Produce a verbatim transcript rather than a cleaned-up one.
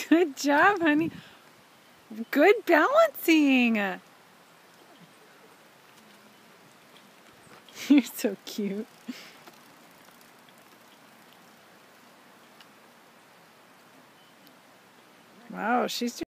Good job, honey. Good balancing. You're so cute. Wow, she's